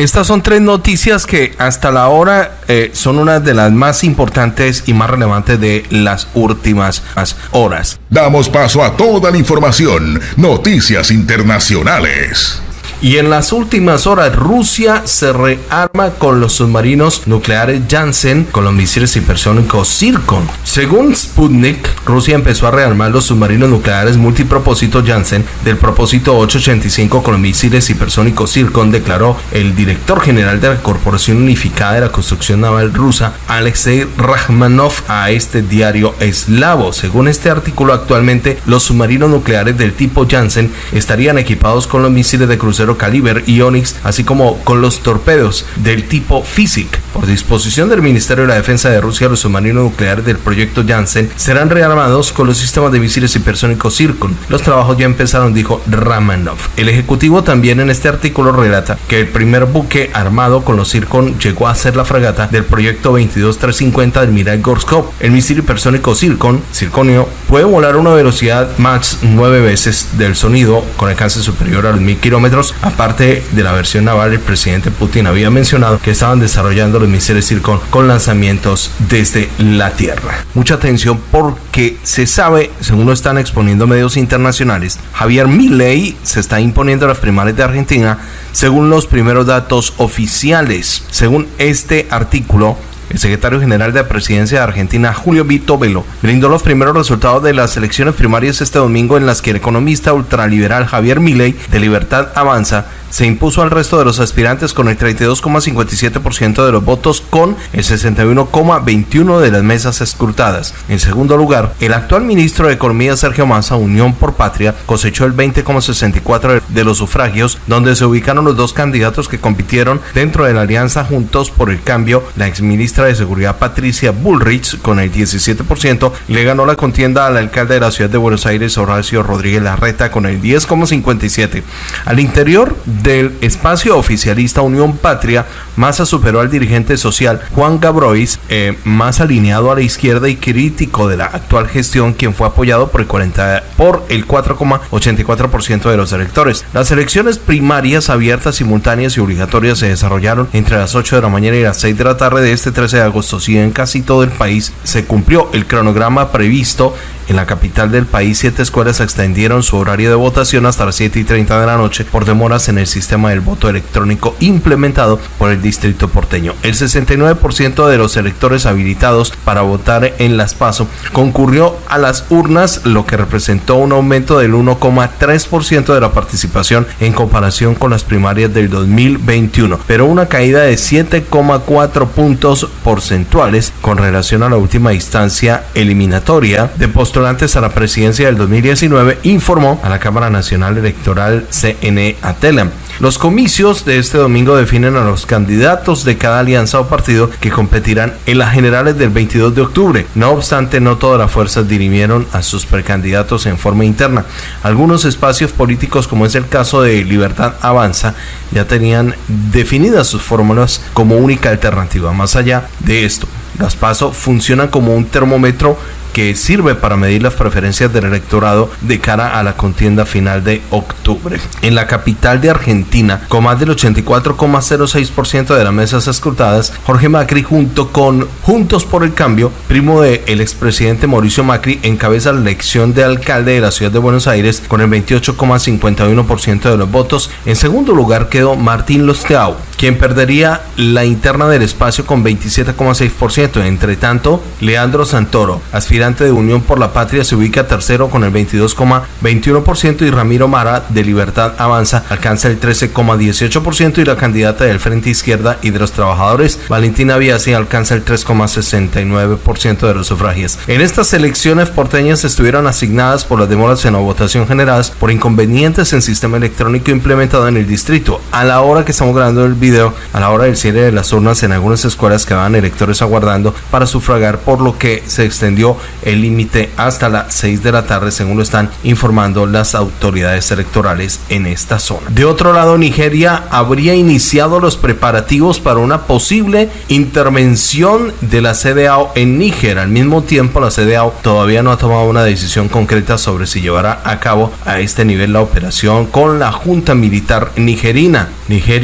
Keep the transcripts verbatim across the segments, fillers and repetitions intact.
Estas son tres noticias que hasta la hora eh, son una de las más importantes y más relevantes de las últimas horas. Damos paso a toda la información, noticias internacionales. Y en las últimas horas, Rusia se rearma con los submarinos nucleares Janssen con los misiles hipersónicos Zircon. Según Sputnik, Rusia empezó a rearmar los submarinos nucleares multipropósito Janssen del propósito ochocientos ochenta y cinco con los misiles hipersónicos Zircon, declaró el director general de la Corporación Unificada de la Construcción Naval Rusa, Alexei Rachmanov, a este diario eslavo. Según este artículo, actualmente los submarinos nucleares del tipo Janssen estarían equipados con los misiles de crucero Caliber y Onyx, así como con los torpedos del tipo Physic. Por disposición del Ministerio de la Defensa de Rusia, los submarinos nucleares del proyecto Janssen serán rearmados con los sistemas de misiles hipersónicos Zircon. Los trabajos ya empezaron, dijo Ramanov. El ejecutivo también en este artículo relata que el primer buque armado con los Zircon llegó a ser la fragata del proyecto veintidós trescientos cincuenta del Admiral Gorskov. El misil hipersónico Zircon, Zirconio, puede volar a una velocidad Mach nueve veces del sonido con alcance superior a los mil kilómetros. Aparte de la versión naval, el presidente Putin había mencionado que estaban desarrollando los misiles Zircon con lanzamientos desde la tierra. Mucha atención porque se sabe, según lo están exponiendo medios internacionales, Javier Milei se está imponiendo a las primarias de Argentina según los primeros datos oficiales. Según este artículo, el secretario general de la presidencia de Argentina, Julio Vito Velo, brindó los primeros resultados de las elecciones primarias este domingo, en las que el economista ultraliberal Javier Milei, de Libertad Avanza, se impuso al resto de los aspirantes con el treinta y dos coma cincuenta y siete por ciento de los votos, con el sesenta y uno coma veintiuno de las mesas escrutadas. En segundo lugar, el actual ministro de Economía, Sergio Massa, Unión por Patria, cosechó el veinte coma sesenta y cuatro por ciento de los sufragios, donde se ubicaron los dos candidatos que compitieron dentro de la alianza Juntos por el Cambio. La exministra de Seguridad, Patricia Bullrich, con el diecisiete por ciento, le ganó la contienda al alcalde de la ciudad de Buenos Aires, Horacio Rodríguez Larreta, con el diez coma cincuenta y siete por ciento. Al interior del espacio oficialista Unión Patria, Massa superó al dirigente social Juan Grabois, eh, más alineado a la izquierda y crítico de la actual gestión, quien fue apoyado por el, cuarenta, por el cuatro coma ochenta y cuatro por ciento de los electores. Las elecciones primarias abiertas, simultáneas y obligatorias se desarrollaron entre las ocho de la mañana y las seis de la tarde de este trece de agosto. Si en casi todo el país se cumplió el cronograma previsto, en la capital del país siete escuelas extendieron su horario de votación hasta las siete y treinta de la noche por demoras en el sistema del voto electrónico implementado por el distrito porteño. El sesenta y nueve por ciento de los electores habilitados para votar en las PASO concurrió a las urnas, lo que representó un aumento del uno coma tres por ciento de la participación en comparación con las primarias del dos mil veintiuno, pero una caída de siete coma cuatro puntos porcentuales con relación a la última instancia eliminatoria de postulantes a la presidencia del dos mil diecinueve, informó a la Cámara Nacional Electoral C N A Telam. Los comicios de este domingo definen a los candidatos de cada alianza o partido que competirán en las generales del veintidós de octubre. No obstante, no todas las fuerzas dirimieron a sus precandidatos en forma interna. Algunos espacios políticos, como es el caso de Libertad Avanza, ya tenían definidas sus fórmulas como única alternativa. Más allá de esto, las PASO funcionan como un termómetro que sirve para medir las preferencias del electorado de cara a la contienda final de octubre. En la capital de Argentina, con más del ochenta y cuatro coma cero seis por ciento de las mesas escrutadas, Jorge Macri, junto con Juntos por el Cambio, primo del expresidente Mauricio Macri, encabeza la elección de alcalde de la ciudad de Buenos Aires con el veintiocho coma cincuenta y uno por ciento de los votos. En segundo lugar quedó Martín Lustau, quien perdería la interna del espacio con veintisiete coma seis por ciento. Entre tanto, Leandro Santoro, aspirante de Unión por la Patria, se ubica tercero con el veintidós coma veintiuno por ciento, y Ramiro Mara, de Libertad Avanza, alcanza el trece coma dieciocho por ciento, y la candidata del Frente Izquierda y de los Trabajadores, Valentina Biasi, alcanza el tres coma sesenta y nueve por ciento de los sufragios. En estas elecciones porteñas estuvieron asignadas por las demoras en la votación generadas por inconvenientes en sistema electrónico implementado en el distrito. A la hora que estamos grabando el video, a la hora del cierre de las urnas, en algunas escuelas quedaban electores aguardando para sufragar, por lo que se extendió el límite hasta las seis de la tarde, según lo están informando las autoridades electorales en esta zona. De otro lado, Nigeria habría iniciado los preparativos para una posible intervención de la C D A O en Níger. Al mismo tiempo, la C D A O todavía no ha tomado una decisión concreta sobre si llevará a cabo a este nivel la operación con la junta militar nigerina. Nigeria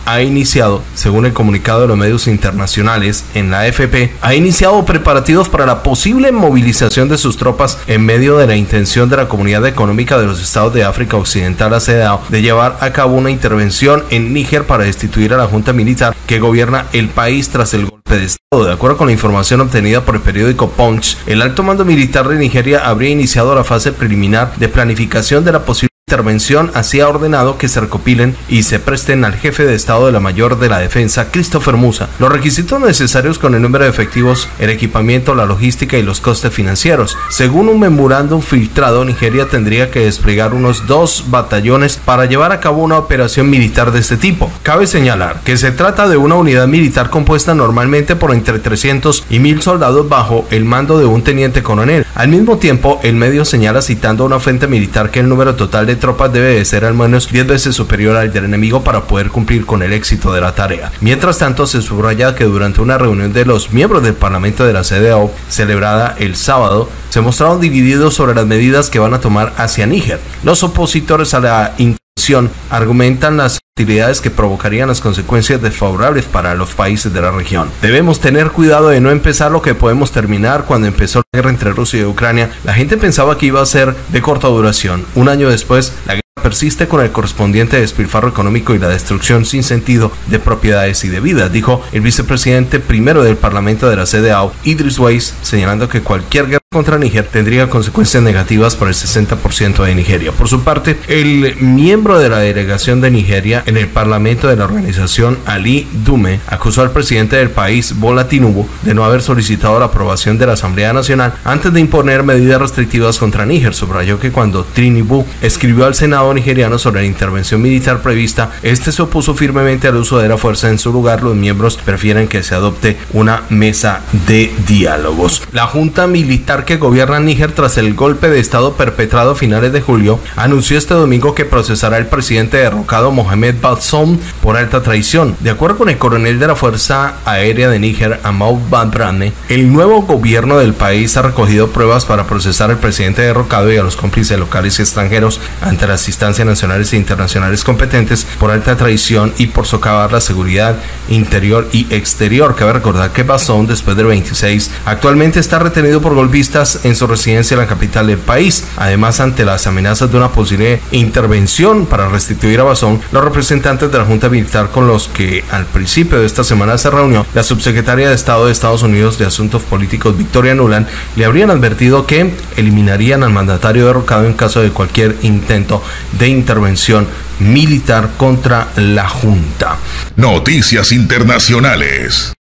ha iniciado, según el comunicado de los medios internacionales en la A F P, ha iniciado preparativos para la posible movilización de sus tropas en medio de la intención de la Comunidad Económica de los Estados de África Occidental, A C E D A O, de llevar a cabo una intervención en Níger para destituir a la junta militar que gobierna el país tras el golpe de Estado. De acuerdo con la información obtenida por el periódico Punch, el alto mando militar de Nigeria habría iniciado la fase preliminar de planificación de la posible intervención. Así ha ordenado que se recopilen y se presten al jefe de Estado de la Mayor de la Defensa, Christopher Musa, los requisitos necesarios con el número de efectivos, el equipamiento, la logística y los costes financieros. Según un memorándum filtrado, Nigeria tendría que desplegar unos dos batallones para llevar a cabo una operación militar de este tipo. Cabe señalar que se trata de una unidad militar compuesta normalmente por entre trescientos y mil soldados bajo el mando de un teniente coronel. Al mismo tiempo, el medio señala, citando a una fuente militar, que el número total de tropas debe de ser al menos diez veces superior al del enemigo para poder cumplir con el éxito de la tarea. Mientras tanto, se subraya que durante una reunión de los miembros del Parlamento de la C E D A O celebrada el sábado, se mostraron divididos sobre las medidas que van a tomar hacia Níger. Los opositores a la intervención argumentan las actividades que provocarían las consecuencias desfavorables para los países de la región. Debemos tener cuidado de no empezar lo que podemos terminar. Cuando empezó la guerra entre Rusia y Ucrania, la gente pensaba que iba a ser de corta duración. Un año después, la guerra persiste con el correspondiente despilfarro económico y la destrucción sin sentido de propiedades y de vidas, dijo el vicepresidente primero del Parlamento de la C E D A O, Idris Weiss, señalando que cualquier guerra contra Níger tendría consecuencias negativas para el sesenta por ciento de Nigeria. Por su parte, el miembro de la delegación de Nigeria en el Parlamento de la organización, Ali Dume, acusó al presidente del país, Bola Tinubu, de no haber solicitado la aprobación de la Asamblea Nacional antes de imponer medidas restrictivas contra Níger. Subrayó que cuando Tinubu escribió al Senado nigeriano sobre la intervención militar prevista, este se opuso firmemente al uso de la fuerza. En su lugar, los miembros prefieren que se adopte una mesa de diálogos. La junta militar que gobierna Níger tras el golpe de Estado perpetrado a finales de julio anunció este domingo que procesará al presidente derrocado Mohamed Bazoum por alta traición. De acuerdo con el coronel de la Fuerza Aérea de Níger, Amadou Babrane, el nuevo gobierno del país ha recogido pruebas para procesar al presidente derrocado y a los cómplices locales y extranjeros ante las instancias nacionales e internacionales competentes por alta traición y por socavar la seguridad interior y exterior. Cabe recordar que Bazoum, después del veintiséis, actualmente está retenido por golpistas en su residencia en la capital del país. Además, ante las amenazas de una posible intervención para restituir a Bazoum, los representantes de la Junta Militar con los que al principio de esta semana se reunió la subsecretaria de Estado de Estados Unidos de Asuntos Políticos, Victoria Nuland, le habrían advertido que eliminarían al mandatario derrocado en caso de cualquier intento de intervención militar contra la Junta. Noticias internacionales.